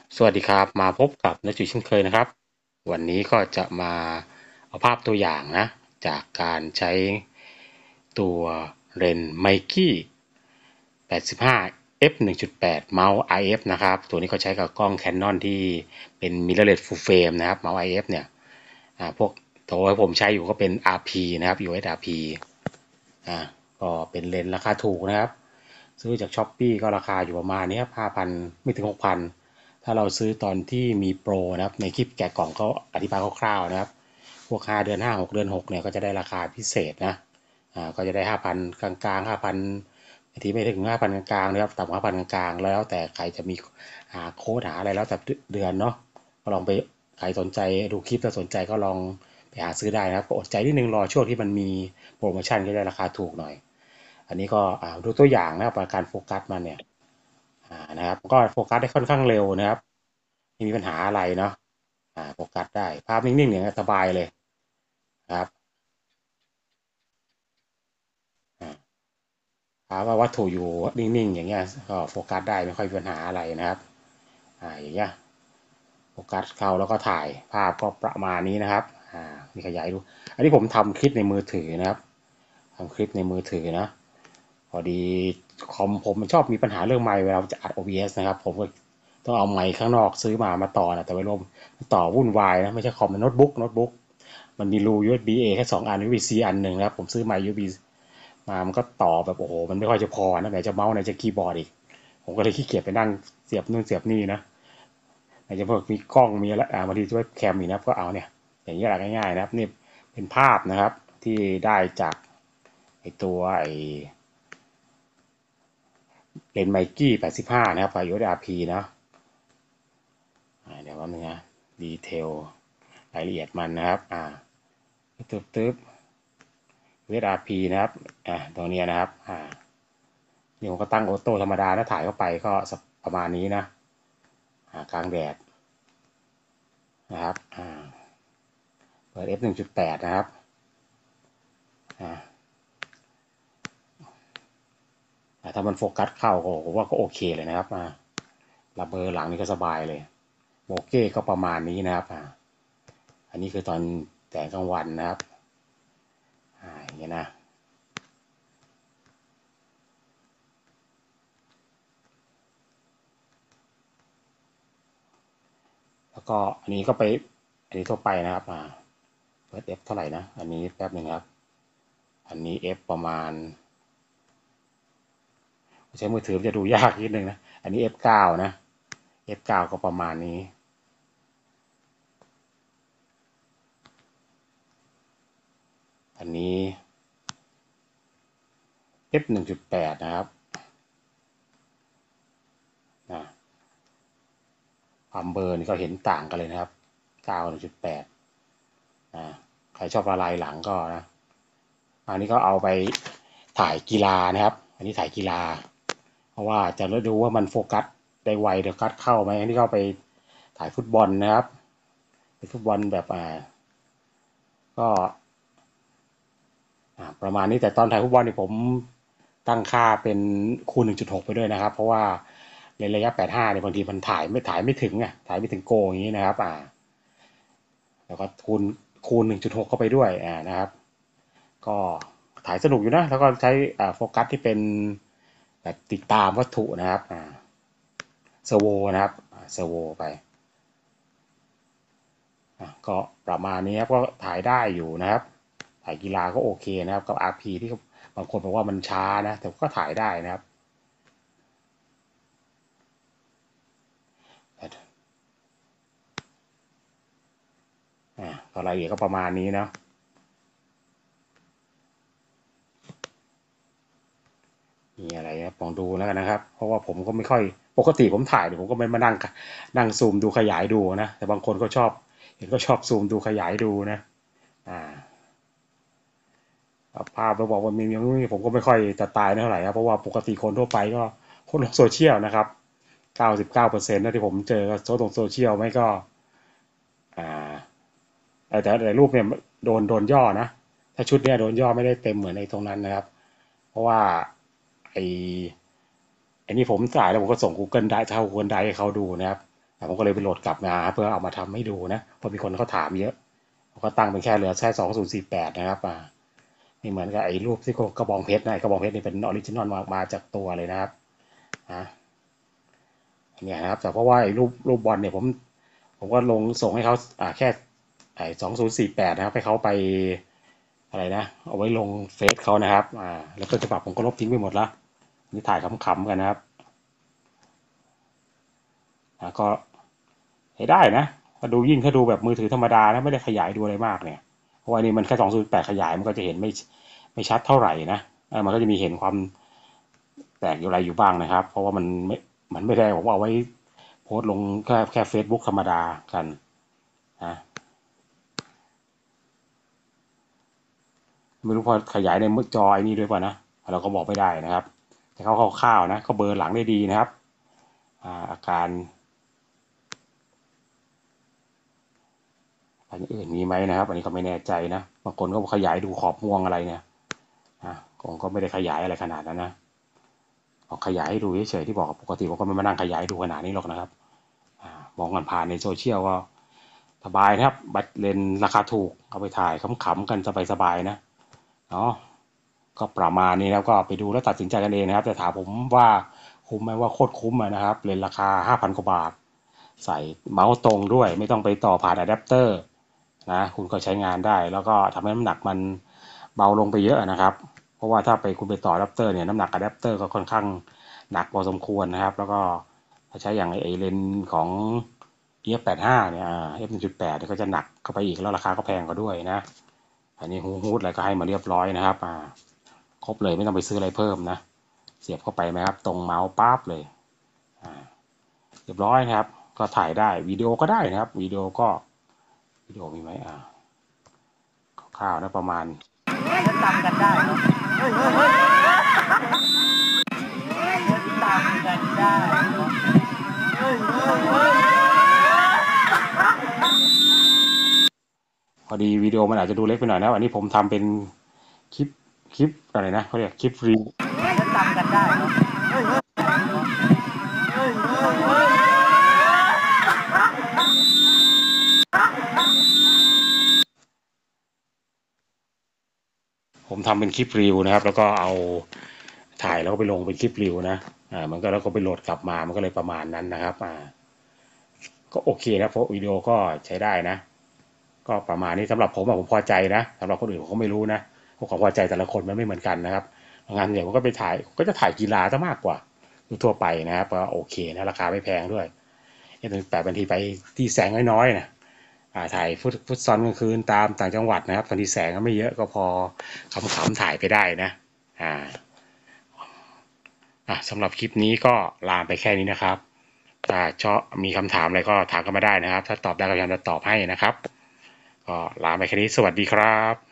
สวัสดีครับมาพบกับนจุยเช่นเคยนะครับวันนี้ก็จะมาเอาภาพตัวอย่างนะจากการใช้ตัวเลนส์ไมกี้85 f 1.8เมาส์ IF นะครับตัวนี้เขาใช้กับกล้อง Canon ที่เป็น mirrorless full frame นะครับเมาส์ IF เนี่ยพวกตัวที่ผมใช้อยู่ก็เป็น RP นะครับ US RP อ่าก็เป็นเลนส์ราคาถูกนะครับซื้อจากช้อปปี้ก็ราคาอยู่ประมาณนี้ครับ5,000ไม่ถึง6,000ถ้าเราซื้อตอนที่มีโปรนะครับในคลิปแกะกล่องเขาอธิบายคร่าวๆนะครับพวก5เดือน5 6เดือน6เนี่ยก็จะได้ราคาพิเศษนะก็จะได้5,000กลางๆ5,000บางทีไม่ถึง5,000กลางๆนะครับต่ำกว่า5,000กลางๆแล้วแต่ใครจะมีหาโค้ดหาอะไรแล้วแต่เดือนเนาะก็ลองไปใครสนใจดูคลิปถ้าสนใจก็ลองไปหาซื้อได้นะครับก็อดใจนิดนึงรอช่วงที่มันมีโปรโมชั่นก็ได้ราคาถูกหน่อย อันนี้ก็ดูตัวอย่างนะครับการโฟกัสมันเนี่ยนะครับก็โฟกัสได้ค่อนข้างเร็วนะครับไม่มีปัญหาอะไรเนาะโฟกัสได้ภาพนิ่งๆเนี่ยสบายเลยนะครับภาพว่าวัตถุอยู่นิ่งๆอย่างเงี้ยก็โฟกัสได้ไม่ค่อยมีปัญหาอะไรนะครับอย่างเงี้ยโฟกัสเข้าแล้วก็ถ่ายภาพก็ประมาณนี้นะครับมีขยายดูอันนี้ผมทำคลิปในมือถือนะครับทำคลิปในมือถือนะ พอดีคอมผมมันชอบมีปัญหาเรื่องไมค์เวลาจะอัด OBS นะครับผมก็ต้องเอาไมค์ข้างนอกซื้อมาต่อนะแต่ไม่รู้ต่อวุ่นวายนะไม่ใช่คอมมันโน้ตบุ๊กมันมีรู USB-A แค่2 อัน USB-C อันหนึ่งนะครับผมซื้อไมค์ USB มามันก็ต่อแบบโอ้โหมันไม่ค่อยจะพอนะไหนจะเมาส์ไหนจะคีย์บอร์ดอีกผมก็เลยขี้เกียจไปนั่งเสียบนู่นเสียบนี่นะไหนจะพวกมีกล้องมีอะไรบางทีด้วยแคมอีกนะก็เอาเนี่ยอย่างนี้แหละง่ายๆนะครับนี่เป็นภาพนะครับที่ได้จากไอตัวไอ เลนส์ไมกี้85นะครับไฟ USRP นะเดี๋ยวว่านึงนะดีเทลรายละเอียดมันนะครับตึ๊บ USRP นะครับตรงนี้นะครับนี่ผมก็ตั้งออโต้ธรรมดาแล้วถ่ายเข้าไปก็ประมาณนี้นะกลางแดดนะครับเปิด f 1.8นะครับถ้ามันโฟกัสเข้าก็ผมว่าก็โอเคเลยนะครับระเบอร์หลังนี่ก็สบายเลยโบเก้ก็ประมาณนี้นะครับอันนี้คือตอนแสงกลางวันนะครับอย่างเงี้ยนะ แล้วก็อันนี้ก็ไปอันนี้ทั่วไปนะครับเปิด F เท่าไหร่นะอันนี้แป๊บหนึ่งครับอันนี้ F ประมาณใช้มือถือจะดูยากนิดนึงนะอันนี้ F9 นะ F9 ก็ประมาณนี้อันนี้ F 1.8นะครับนะความเบอร์นี่ก็เห็นต่างกันเลยนะครับ9 1.8นะใครชอบอะไรหลังก็นะอันนี้ก็เอาไปถ่ายกีฬานะครับอันนี้ถ่ายกีฬาเพราะว่าจะดูว่ามันโฟกัสได้ไวเดี๋ยวกัดเข้าไหมอันนี้ก็ไปถ่ายฟุตบอลนะครับเป็นฟุตบอลแบบก็ประมาณนี้แต่ตอนถ่ายฟุตบอลนี่ผมตั้งค่าเป็นคูณ1.6ไปด้วยนะครับเพราะว่าในระยะ85เนี่ยบางทีมันถ่ายไม่ถึงถ่ายไม่ถึงโกอย่างนี้นะครับแล้วก็คูณ1.6เข้าไปด้วยนะครับก็ถ่ายสนุกอยู่นะแล้วก็ใช้โฟกัสที่เป็นแบบติดตามวัตถุนะครับเซอร์โวนะครับเซอร์โวไปก็ประมาณนี้ครับก็ถ่ายได้อยู่นะครับถ่ายกีฬาก็โอเคนะครับกับ RP ที่บางคนบอกว่ามันช้านะแต่ก็ถ่ายได้นะครับก็รายละเอียดก็ประมาณนี้เนาะมีอะไรนะลองดูแล้วกันนะครับเพราะว่าผมก็ไม่ค่อยปกติผมถ่ายเนี่ยผมก็ไม่มานั่งซูมดูขยายดูนะแต่บางคนก็ชอบเห็นก็ชอบซูมดูขยายดูนะอ่าภาพเราบอกว่ามีอย่างนี้ผมก็ไม่ค่อยจะตายเท่าไหร่ครับเพราะว่าปกติคนทั่วไปก็คนลงโซเชียลนะครับ99%นะที่ผมเจอโซเชียลไม่ก็อ่าแต่รูปเนี่ยโดนย่อนะถ้าชุดเนี้ยโดนย่อไม่ได้เต็มเหมือนในตรงนั้นนะครับเพราะว่าไอไอ้นี่ผมถ่ายแล้วผมก็ส่ง Google Drive ให้เขาดูนะครับผมก็เลยไปโหลดกลับมาเพื่อเอามาทำให้ดูนะเพราะมีคนเขาถามเยอะผมก็ตั้งเป็นแค่เหลือแค่2048นะครับนี่เหมือนกับไอ้รูปที่กระบองเพชรนะกระบองเพชรนี่เป็นออริจินอลมาจากตัวเลยนะครับนะเนี่ยนะครับแต่เพราะว่าไอ้รูปบอลเนี่ยผมก็ลงส่งให้เขาแค่ไอ้2048นะครับให้เขาไปอะไรนะเอาไว้ลงเฟซเขานะครับแล้วต้นฉบับผมก็ลบทิ้งไปหมดละนี่ถ่ายขำๆกันนะครับก็ให้ได้นะถ้าดูแบบมือถือธรรมดานะไม่ได้ขยายดูอะไรมากเนี่ยเพราะว่านี่มันแค่2048ขยายมันก็จะเห็นไม่ชัดเท่าไหร่นะมันก็จะมีเห็นความแตกอยู่อะไรอยู่บ้างนะครับเพราะว่ามันไม่ได้บอกว่าเอาไว้โพสต์ลงแค่เฟซบุ๊กธรรมดากันนะไม่รู้พอขยายในมือจอไอ้นี่ด้วยป่ะนะเราก็บอกไม่ได้นะครับแต่เขาคร่าวๆนะก็เบลอหลังได้ดีนะครับอาการอันอื่นมีไหมนะครับอันนี้ก็ไม่แน่ใจนะบางคนก็ขยายดูขอบม่วงอะไรเนี่ยผมก็ไม่ได้ขยายอะไรขนาดนั้นนะขยายให้ดูเฉยๆที่บอกปกติผมก็ไม่มานั่งขยายดูขนาดนี้หรอกนะครับมองผ่านในโซเชียลก็สบายนะครับบัตรเลนราคาถูกเอาไปถ่ายขำๆกันสบายๆนะเนาะก็ประมาณนี้แล้วก็ไปดูแล้วตัดสินใจกันเองนะครับแต่ถามผมว่าคุ้มไหมว่าโคตรคุ้มนะครับเลนราคา5,000กว่าบาทใส่เมาส์ตรงด้วยไม่ต้องไปต่อผ่านอะแดปเตอร์นะคุณก็ใช้งานได้แล้วก็ทำให้น้ำหนักมันเบาลงไปเยอะนะครับเพราะว่าถ้าคุณไปต่ออะแดปเตอร์เนี่ยน้ำหนักอะแดปเตอร์ก็ค่อนข้างหนักพอสมควรนะครับแล้วก็ถ้าใช้อย่างไอเลนของ EF85 เนี่ยF1.8 เนี่ยก็จะหนักเข้าไปอีกแล้วราคาก็แพงกว่าด้วยนะอันนี้ฮูดอะไรก็ให้มาเรียบร้อยนะครับครบเลยไม่ต้องไปซื้ออะไรเพิ่มนะเสียบเข้าไปไหมครับตรงเมาส์ปั๊บเลยเรียบร้อยนะครับก็ถ่ายได้วิดีโอก็ได้นะครับวิดีโอมีไหมคร่าวๆนะประมาณจำกันได้เนาะจำกันได้พอดีวิดีโอมันอาจจะดูเล็กไปหน่อยนะอันนี้ผมทำเป็นคลิปอะไรนะเขาเรียกคลิปรีจำกันได้เนาะผมทำเป็นคลิปรีวนะครับแล้วก็เอาถ่ายแล้วก็ไปลงเป็นคลิปรีวนะมันก็แล้วก็ไปโหลดกลับมามันก็เลยประมาณนั้นนะครับก็โอเคนะเพราะวิดีโอก็ใช้ได้นะก็ประมาณนี้สำหรับผมพอใจนะสำหรับคนอื่นผมก็ไม่รู้นะพวกความพอใจแต่ละคนมันไม่เหมือนกันนะครับงานเดี๋ยวผมก็ไปถ่ายก็จะถ่ายกีฬาซะมากกว่าทั่วไปนะครับก็โอเคนะราคาไม่แพงด้วยแต่บางทีไปที่แสงน้อยๆนะถ่ายฟุตซอลกลางคืนตามต่างจังหวัดนะครับบางทีแสงก็ไม่เยอะก็พอขำๆถ่ายไปได้นะอ่าสำหรับคลิปนี้ก็ลาไปแค่นี้นะครับถ้าชอบมีคำถามอะไรก็ถามกันมาได้นะครับถ้าตอบได้ก็พยายามจะตอบให้นะครับก็ลาไปแค่นี้สวัสดีครับ